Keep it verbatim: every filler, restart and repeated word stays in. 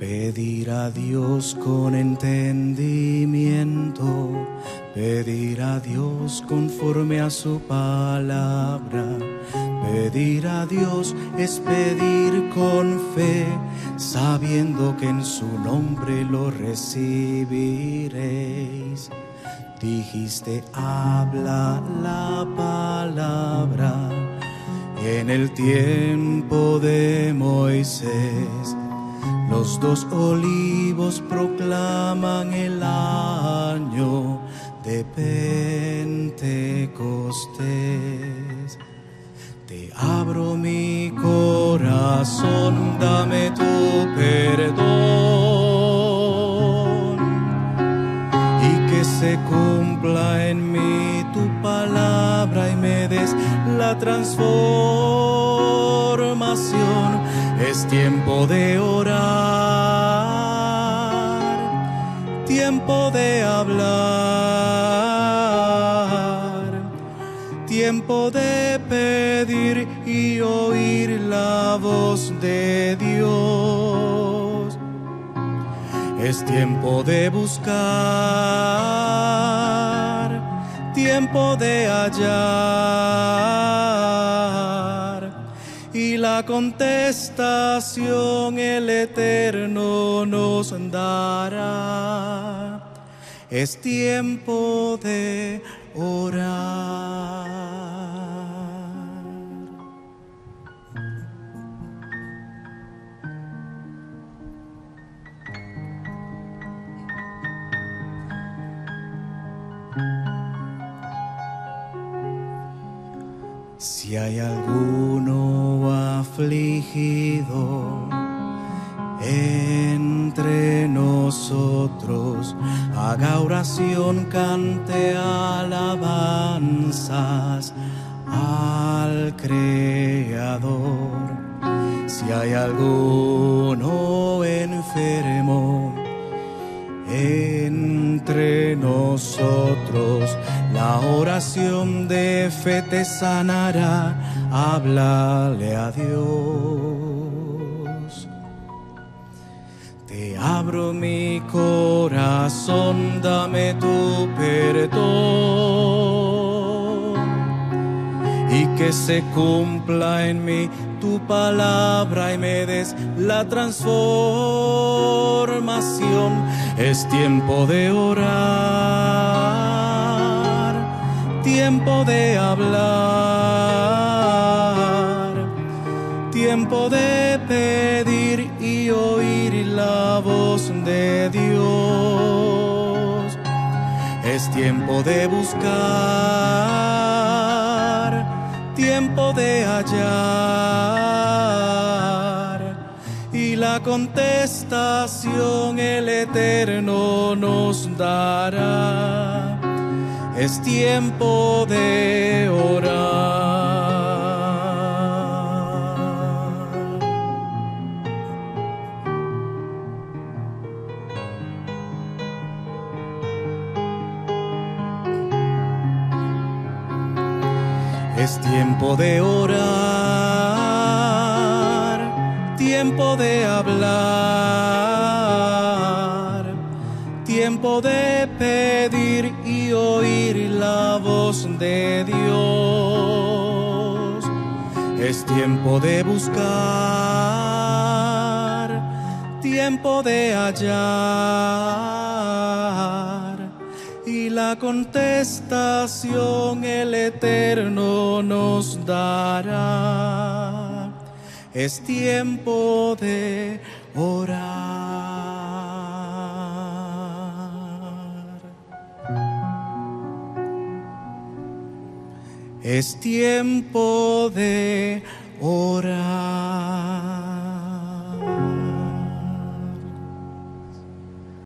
Pedir a Dios con entendimiento, pedir a Dios conforme a su palabra. Pedir a Dios es pedir con fe, sabiendo que en su nombre lo recibiréis. Dijiste, habla la palabra en el tiempo de Moisés. Los dos olivos proclaman el año de Pentecostés. Te abro mi corazón, dame tu perdón y que se cumpla en mí tu palabra y me des la transformación. Es tiempo de orar, tiempo de hablar, tiempo de pedir y oír la voz de Dios. Es tiempo de buscar, tiempo de hallar, y la contestación el Eterno nos dará. Es tiempo de orar. Si hay alguno afligido entre nosotros, haga oración, cante alabanzas al Creador. Si hay alguno enfermo entre nosotros, la oración de fe te sanará. Háblale a Dios. Te abro mi corazón, dame tu perdón y que se cumpla en mí tu palabra y me des la transformación. Es tiempo de orar, tiempo de hablar, tiempo de pedir y oír la voz de Dios. Es tiempo de buscar, tiempo de hallar, y la contestación el Eterno nos dará. Es tiempo de orar. Es tiempo de orar, tiempo de hablar, tiempo de pedir y oír la voz de Dios. Es tiempo de buscar, tiempo de hallar, y la contestación el Eterno nos dará. Es tiempo de orar. Es tiempo de orar.